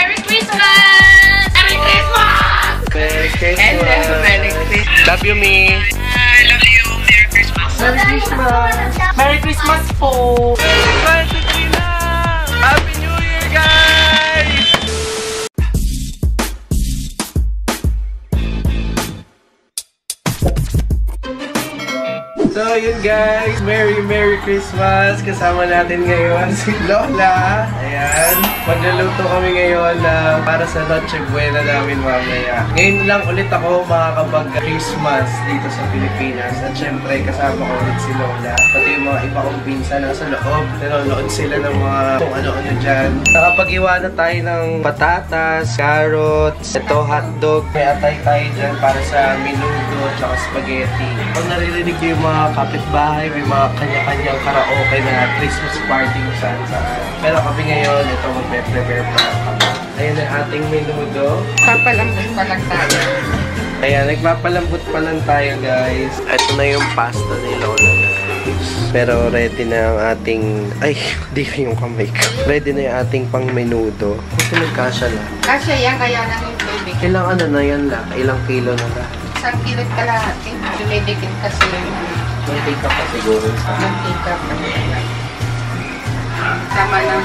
Merry Christmas! Merry Christmas! Merry Christmas! Hello, Merry Christmas! Love you, me! I love you! Merry Christmas! Merry Christmas! Merry Christmas po! Happy New Year, guys! So yun guys, Merry Christmas! Kasama natin ngayon si Lola. Ayan, magluluto kami ngayon na para sa Noche Buena namin mamaya. Ngayon lang ulit ako makakapag-Christmas dito sa Pilipinas. At syempre kasama ko ulit si Lola. Pati yung mga iba kong pinsan nasa loob. Nanonood sila ng mga kung ano-ano dyan. Nakapag-iwanan tayo ng patatas, carrots, ito hotdog. May atay tayo dyan para sa menudo at saka spaghetti. Kung naririnig ko yung mga kapitbahay, may mga kanya-kanyang karaoke na Christmas party kung saan-saan. Pero kami ngayon, ito magpe-prepare pa kami. Ayan ang ating menudo. Papalambot pa lang tayo. Ayan, nagpapalambot pa lang tayo guys. Ito na yung pasta ni Lola guys. Pero ready na ang ating... Ay, di yung kamay ko. Ready na yung ating pang menudo. Kasi nagkasya lang. Kasya yan, kaya lang yung baby. Ilang ano na yan lang? Ilang kilo na lang? Isang kilot kalahati. Dumidikit kasi yung Mantika pa siguro. mantika pa. Tama lang.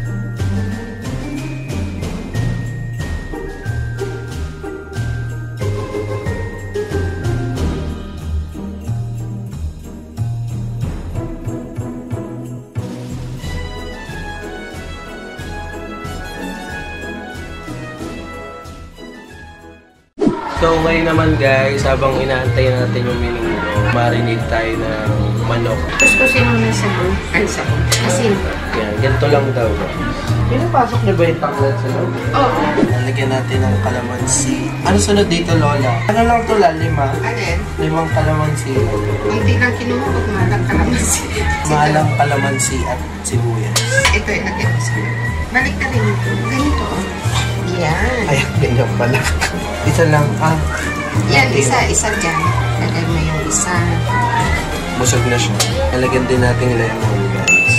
So ngayon naman guys, habang inaantay natin yung menudo, marinate tayo ng manok. Kuskusin mo na sa buong. Ay, sa buong. Asin. Yan, ganito lang daw. Pinapasok niyo ba yung tanglad sa loob? Oo. Lalagyan natin ng kalamansi. Ano sunod dito, Lola? Ano lang ito, lima? Alin? 5 kalamansi. Hindi lang kinuha ko malang kalamansi. Mahalang kalamansi at sibuyas. Ito yung lagyan ko sa balik ka rin ito. Ganito. Yan. Ay, ganyan pala. Isa lang, Yan, isa dyan. Lagyan mo yung isa. busog na siya. Lalagyan din natin lemon, guys.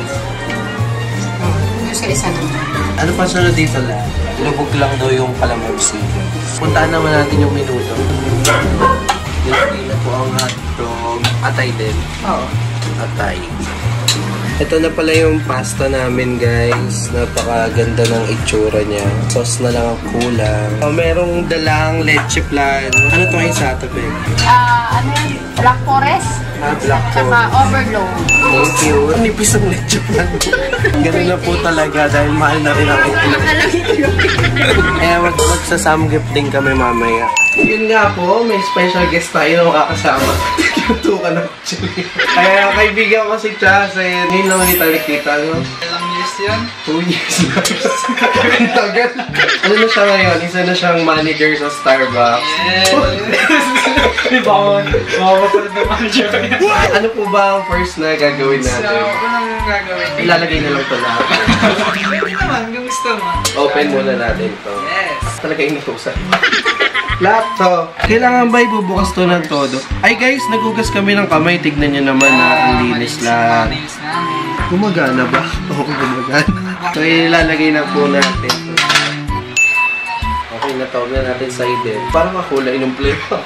Yung sa isa naman. Ano pa sunod dito lang? Lubog lang daw yung kalamansi. Puntaan naman natin yung menudo. Nilagay na po ang hotdog. Atay din. Oo. Atay. Ito na pala yung pasta namin, guys. Napakaganda ng itsura niya. Sauce na lang ang kulang. Merong dalang leche flan. Ano itong isa, Tabeg? Ano yan? Black Forest? Black Saka overload. Thank you. Nipis ang leche flan. Ganun na po talaga dahil mahal na rin ang itlog. Kaya magsasamgip din kami mamaya. Yun nga po, may special guest tayo na makakasama. Tutukan ng chili. Kaya kaibigan ko si Chasen. Ngayon lang ulit nakikita, no? Ilang years yan? 2 years na. Ang tagal. Ano na siya ngayon? Isa na siyang manager sa Starbucks. Yes! Di ba ako makapapalad ng manager ko yan? Ano po ba ang first na gagawin So, natin? unang gagawin? Ilalagay na lang ito lahat. Hindi naman, yung gusto mo. Open muna natin ito. Yes! Talaga inutusan. Lahat to. Kailangan ba ibubukas to ng todo? Ay guys, nagugas kami ng kamay. Tignan nyo naman na ang linis lahat. Malinis namin. Gumagana ba? Oo, gumagana. So, ilalagay na po natin to. Okay, natawag na natin side din. Parang makulay ng flavor.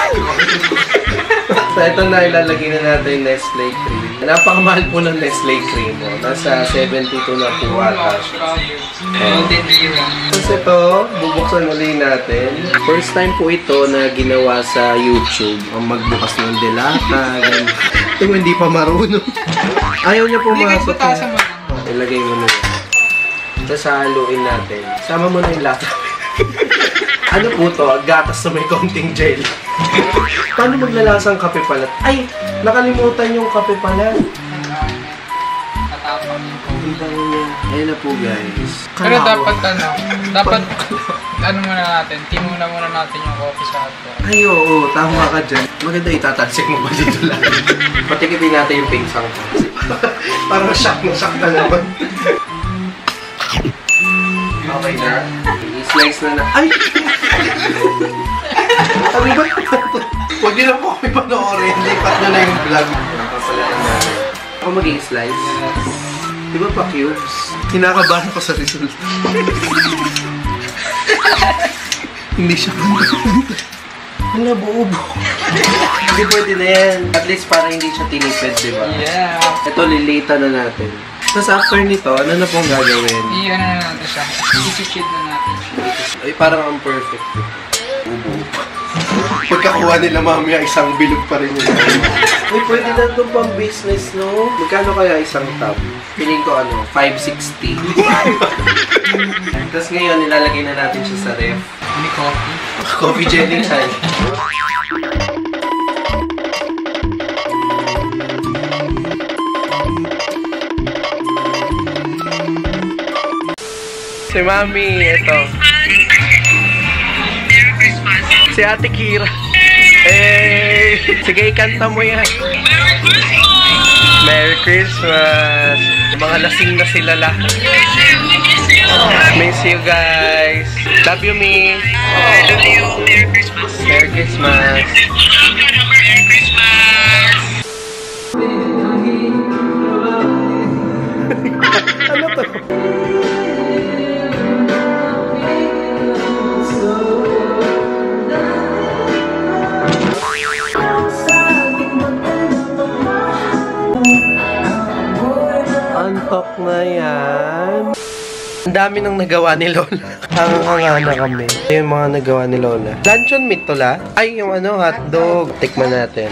So, ito na, ilalagay na natin Nestle cream. Napakamahal po ng Nestle cream. No? Nasa 72 na po ata. Golden era. Tapos ito, bubuksan ulit natin. First time po ito na ginawa sa YouTube. Ang magbukas ng delata. Ito hindi pa marunong. Ayaw niya pumasok. butasan mo lang. Ilagay mo na yan. Tapos haluin natin. Sama mo na yung lata. Ano po to? Gatas na may konting gel. Paano maglalasang kape pala? Ay! Nakalimutan yung kape pala. Tatapang. Ayun na po guys. Pero dapat ano muna natin, tinuna muna natin yung coffee sa hotdog. Ay, oo. Tama ka dyan. Maganda itatansik mo ba dito lang? Patikitin natin yung pingsang ko. Parang shock na naman. Okay na. I-slice na. Ay! Sabi ba? Huwag din na po kami panoorin. Lipat na yung vlog. Napapalaan natin. Ako mag-i-slice? Yes. Di ba pa cubes? Kinakabahan ko sa result. Hindi siya Hala, buo-buo. Hindi pwede na yan. At least parang hindi siya tinipid, di ba? Yeah. Ito, lilita na natin. Tapos after nito, ano na pong gagawin? I-ano na natin siya. I-shield na natin. Ay, parang ang perfect. Buo. Pagkakuha nila mamaya, isang bilog pa rin yun. Uy, pwede na itong pang business, no? Magkano kaya isang tab? Piling ko 560. Tapos ngayon, nilalagay na natin siya sa ref. May coffee. Coffee jelly time. Si Mami, ito. Si Ate Kira. Hey! Sige, ikanta mo yan. Merry Christmas! Mga lasing na sila lahat. Miss you guys. Love you, me. Love you. Merry Christmas. Merry Christmas. Merry Christmas. Ano to? Antok na yan. Ang dami nang nagawa ni Lola. Hanga na kami. Ito yung mga nagawa ni Lola. Luncheon meat to la? Ay, yung hotdog. Tikman natin.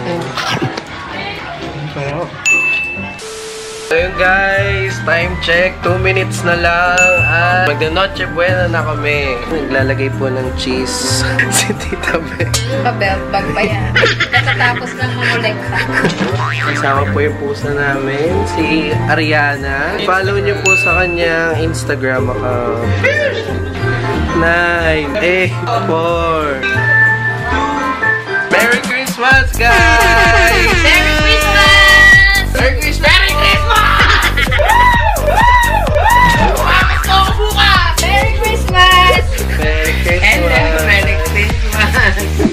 So yun guys, time check. 2 minutes na lang. At magda-noche buena na kami. Naglalagay po ng cheese si Tita Bek. Pa-belt bag pa yan. Katapos ng mumulekta. Kasama po yung pusa namin, si Ariana. Follow niyo po sa kanyang Instagram account. 9, 8, 4. Merry Christmas, guys! Merry Christmas! Merry Christmas! Merry Christmas! Bakit ko bukas? Merry Christmas! Merry Christmas! Merry Christmas!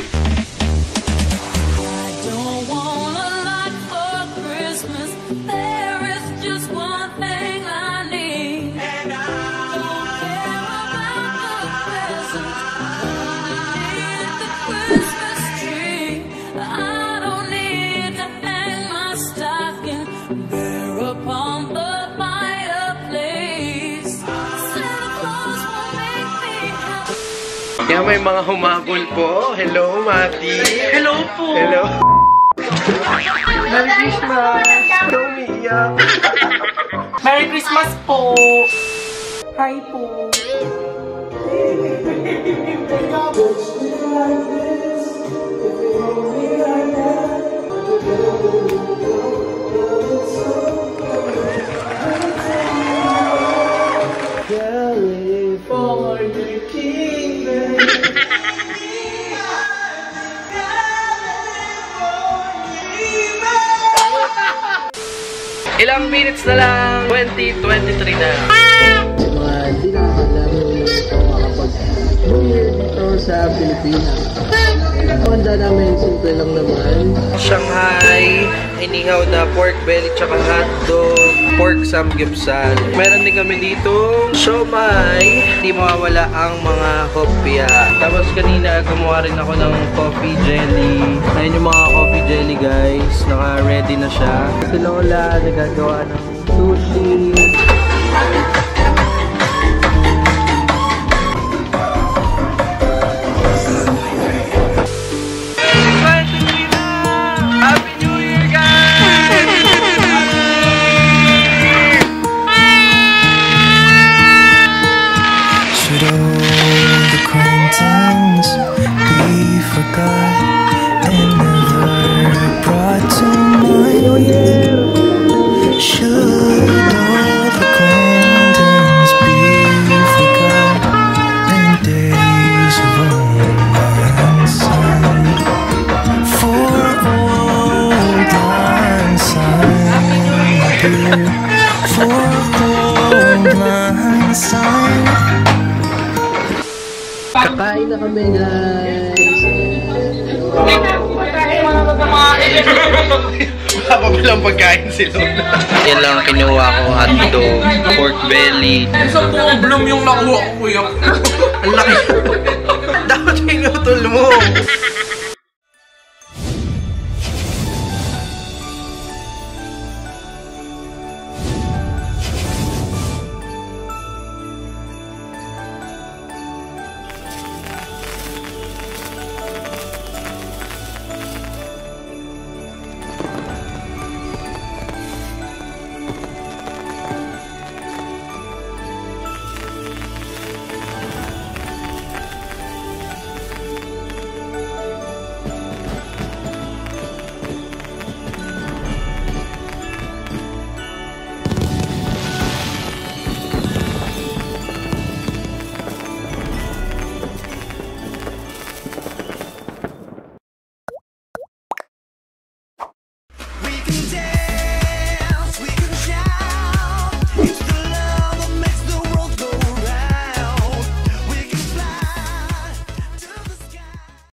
Kaya may mga humabol po. Hello, Mati. Hello po! Hello. Merry Christmas! Ikaw umiiyak. Merry Christmas po! Hi po! California Kingdom. Ilang minutes na lang, 2023 na. Hindi nakakalaman nila ito makapag-New Year dito sa Pilipinas. Ang handa namin, simple lang naman. Shanghai, inihaw na pork belly tsaka hotdog, pork samgyeopsal. Meron din kami dito, siomai. Hindi mawawala ang mga hopya. Tapos kanina gumawa rin ako ng coffee jelly. Ayun yung mga coffee jelly guys. Naka-ready na siya. Si Lola nagagawa ng sushi. Kakain na kami guys. nanonood ng mga Wala pa palang pagkain si Lola. Yan lang ang kinuha ko, hotdog, pork belly. Isang problem yung nakuha ko, kuya. Ang laki. Dapat pinutol mo.